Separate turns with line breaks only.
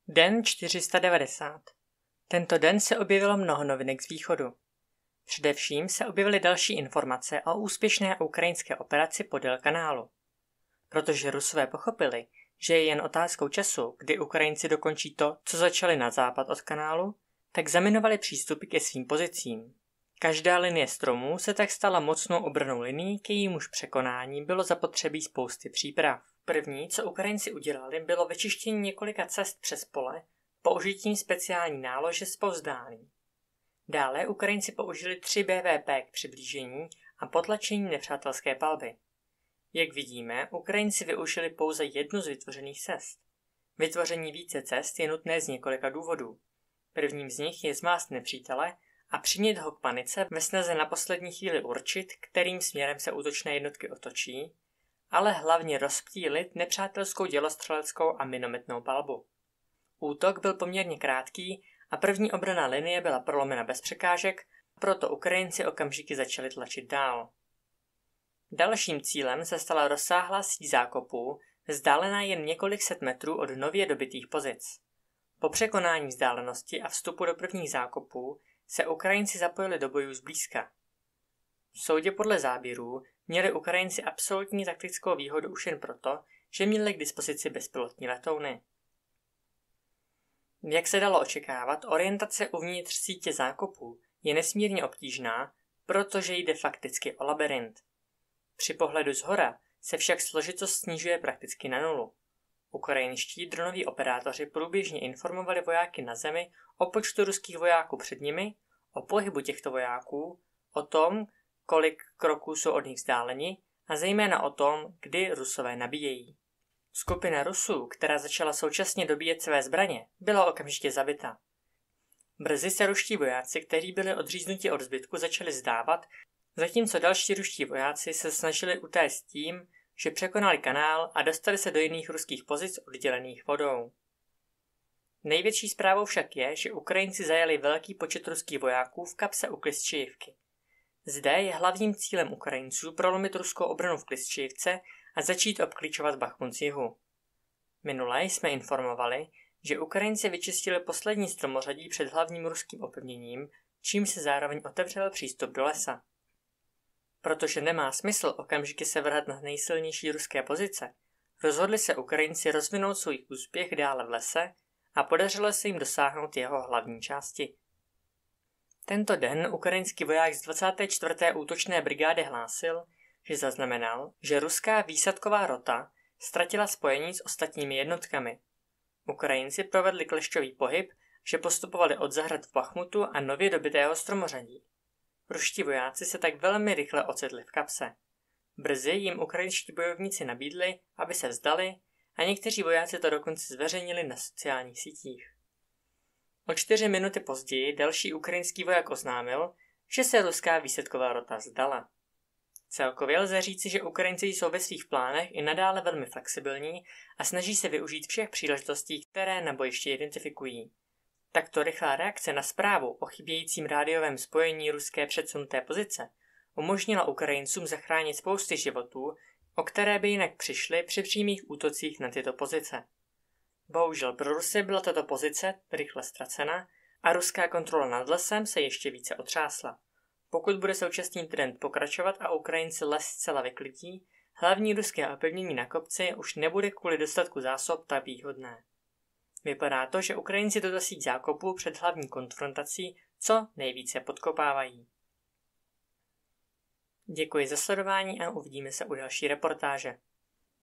Den 490. Tento den se objevilo mnoho novinek z východu. Především se objevily další informace o úspěšné ukrajinské operaci podél kanálu. Protože Rusové pochopili, že je jen otázkou času, kdy Ukrajinci dokončí to, co začali na západ od kanálu, tak zaminovali přístupy ke svým pozicím. Každá linie stromů se tak stala mocnou obrannou linií, k jejímuž překonání bylo zapotřebí spousty příprav. První, co Ukrajinci udělali, bylo vyčištění několika cest přes pole použitím speciální nálože zpovzdálí. Dále Ukrajinci použili 3 BVP k přiblížení a potlačení nepřátelské palby. Jak vidíme, Ukrajinci využili pouze jednu z vytvořených cest. Vytvoření více cest je nutné z několika důvodů. Prvním z nich je zmást nepřítele a přimět ho k panice ve snaze na poslední chvíli určit, kterým směrem se útočné jednotky otočí, ale hlavně rozptýlit nepřátelskou dělostřeleckou a minometnou palbu. Útok byl poměrně krátký a první obranná linie byla prolomena bez překážek, proto Ukrajinci okamžiky začali tlačit dál. Dalším cílem se stala rozsáhlá síť zákopů, vzdálená jen několik set metrů od nově dobytých pozic. Po překonání vzdálenosti a vstupu do prvních zákopů se Ukrajinci zapojili do bojů zblízka. V soudě podle záběrů měli Ukrajinci absolutní taktickou výhodu už jen proto, že měli k dispozici bezpilotní letouny. Jak se dalo očekávat, orientace uvnitř sítě zákopů je nesmírně obtížná, protože jde fakticky o labyrint. Při pohledu zhora se však složitost snižuje prakticky na nulu. Ukrajinští dronoví operátoři průběžně informovali vojáky na zemi o počtu ruských vojáků před nimi, o pohybu těchto vojáků, o tom, kolik kroků jsou od nich vzdáleni a zejména o tom, kdy Rusové nabíjejí. Skupina Rusů, která začala současně dobíjet své zbraně, byla okamžitě zabita. Brzy se ruští vojáci, kteří byli odříznuti od zbytku, začali zdávat, zatímco další ruští vojáci se snažili utéct tím, že překonali kanál a dostali se do jiných ruských pozic oddělených vodou. Největší zprávou však je, že Ukrajinci zajali velký počet ruských vojáků v kapse u Klistčejivky. Zde je hlavním cílem Ukrajinců prolomit ruskou obranu v Klistčejivce a začít obklíčovat Bachmut z jihu. Minule jsme informovali, že Ukrajinci vyčistili poslední stromořadí před hlavním ruským opevněním, čím se zároveň otevřel přístup do lesa. Protože nemá smysl okamžitě se vrhat na nejsilnější ruské pozice, rozhodli se Ukrajinci rozvinout svůj úspěch dále v lese a podařilo se jim dosáhnout jeho hlavní části. Tento den ukrajinský voják z 24. útočné brigády hlásil, že zaznamenal, že ruská výsadková rota ztratila spojení s ostatními jednotkami. Ukrajinci provedli klešťový pohyb, že postupovali od zahrad v Bachmutu a nově dobytého stromořadí. Ruští vojáci se tak velmi rychle ocitli v kapse. Brzy jim ukrajinští bojovníci nabídli, aby se vzdali, a někteří vojáci to dokonce zveřejnili na sociálních sítích. O 4 minuty později další ukrajinský voják oznámil, že se ruská výsadková rota vzdala. Celkově lze říci, že Ukrajinci jsou ve svých plánech i nadále velmi flexibilní a snaží se využít všech příležitostí, které na bojišti identifikují. Takto rychlá reakce na zprávu o chybějícím rádiovém spojení ruské předsunuté pozice umožnila Ukrajincům zachránit spousty životů, o které by jinak přišli při přímých útocích na tyto pozice. Bohužel pro Rusy byla tato pozice rychle ztracena a ruská kontrola nad lesem se ještě více otřásla. Pokud bude současný trend pokračovat a Ukrajinci les zcela vyklidí, hlavní ruské opevnění na kopci už nebude kvůli dostatku zásob tak výhodné. Vypadá to, že Ukrajinci tuto síť zákopů před hlavní konfrontací co nejvíce podkopávají. Děkuji za sledování a uvidíme se u další reportáže.